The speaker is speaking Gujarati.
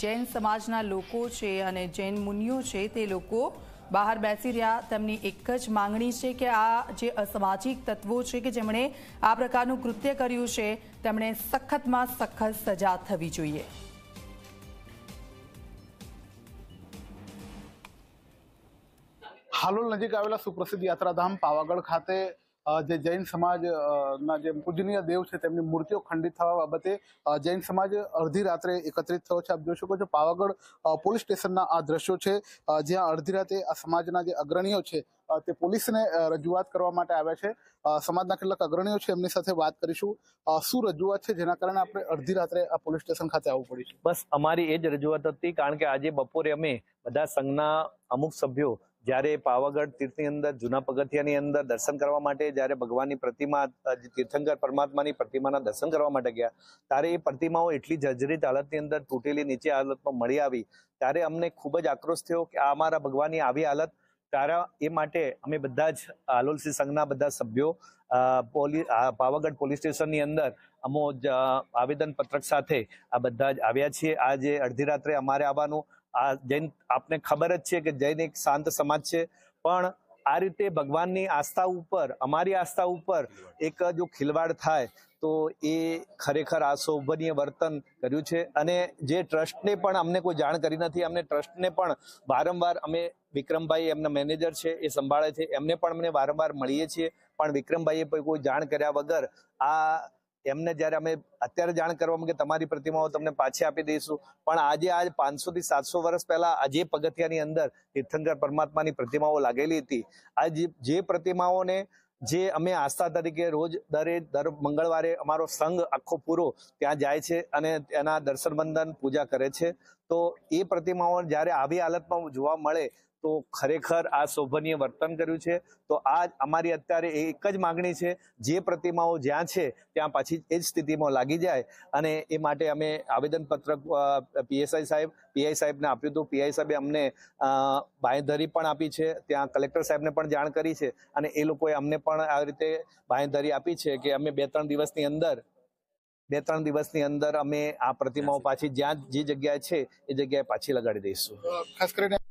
जैन समाजना लोको छे अने जैन मुनियो छे ते लोको बहार बेसी रह्या। तेमनी एक ज मांगणी छे के आ जे असामाजिक तत्वो छे के जेमणे आ प्रकारनुं कृत्य कर्युं छे तेमणे सख्तमां सख्त सजा थवी जोईए। हालोल नजीक आवेला सुप्रसिद्ध यात्राधाम पावागढ़ खाते जे जैन समाज ना जे पूजनीय देव छे तेमनी मूर्तिओ खंडित थवा बाबते जैन समाज अर्धी रात्रे एकत्रित थयो छे। आप जोई शको छो पावागढ़ पोलीस स्टेशनना आ दृश्यो छे ज्यां अर्धी राते आ समाजना जे अग्रणीओ छे ते पोलीसने रजूआत करवा माटे आव्या छे। समाजना કેટલાક अग्रणीओ छे एमनी साथे વાત કરીશું। શું રજૂઆત છે જેના કારણે આપણે અડધી રાત્રે આ પોલીસ સ્ટેશન ખાતે આવવું પડ્યું? બસ અમારી એ જ રજૂઆત હતી, કારણ કે આજે બપોરે અમે બધા સંઘના અમુક સભ્યો જ્યારે પાવાગઢ તીર્થની અંદર જૂના પગથિયાની અંદર દર્શન કરવા માટે જ્યારે ભગવાનની પ્રતિમા તીર્થંકર પરમાત્માની પ્રતિમાના દર્શન કરવા માટે ગયા ત્યારે એ પ્રતિમાઓ એટલી જર્જરિત હાલતની અંદર તૂટેલી નીચે હાલતમાં મળી આવી ત્યારે અમને ખૂબ જ આક્રોશ થયો કે આ અમારા ભગવાનની આવી હાલત ત્યારે એ માટે અમે બધા જ હાલોલસી સંઘના બધા સભ્યો પાવાગઢ પોલીસ સ્ટેશનની અંદર અમો આવેદન પત્રક સાથે આ બધા જ આવ્યા છીએ। આજે અડધી રાત્રે અમારે આવવાનું આ જૈન આપને ખબર જ છે કે જૈન એક શાંત સમાજ છે, પણ આ રીતે ભગવાનની આસ્થા ઉપર અમારી આસ્થા ઉપર એક જો ખિલવાડ થાય તો એ ખરેખર અશોભનીય વર્તન કર્યું છે। અને જે ટ્રસ્ટને પણ અમને કોઈ જાણ કરી નથી। અમને ટ્રસ્ટને પણ વારંવાર અમે વિક્રમભાઈ એમના મેનેજર છે એ સંભાળે છે એમને પણ અમને વારંવાર મળીએ છીએ, પણ વિક્રમભાઈએ કોઈ જાણ કર્યા વગર આ એમને જ્યારે અમે અત્યારે જાણ કરવામાં કે તમારી પ્રતિમાઓ તમને પાછી આપી દઈશું, પણ આજે 500 થી 700 વર્ષ પહેલા આજે પગથિયાની અંદર તીર્થંકર પરમાત્માની પ્રતિમાઓ લાગેલી હતી। આ જે પ્રતિમાઓને જે અમે આસ્થા તરીકે રોજ દર મંગળવારે અમારો સંઘ આખો પૂરો ત્યાં જાય છે અને એના દર્શન વંદન પૂજા કરે છે, તો એ પ્રતિમાઓ જ્યારે આવી હાલતમાં જોવા મળે તો ખરેખર આ શોભનીય વર્તન કર્યું છે। તો આ અમારી અત્યારે એક જ માગણી છે, જે પ્રતિમાઓ જ્યાં છે ત્યાં પાછી એ જ સ્થિતિમાં લાગી જાય અને એ માટે અમે આવેદનપત્રક પીએસઆઈ સાહેબને આપ્યું હતું। પીઆઈ સાહેબે અમને બાંયધરી પણ આપી છે, ત્યાં કલેક્ટર સાહેબને પણ જાણ કરી છે અને એ લોકોએ અમને પણ આ રીતે બાંયધરી આપી છે કે અમે 2-3 દિવસની અંદર અમે આ પ્રતિમાઓ પાછી જ્યાં જે જગ્યાએ છે એ જગ્યાએ પાછી લગાડી દઈશું। ખાસ કરીને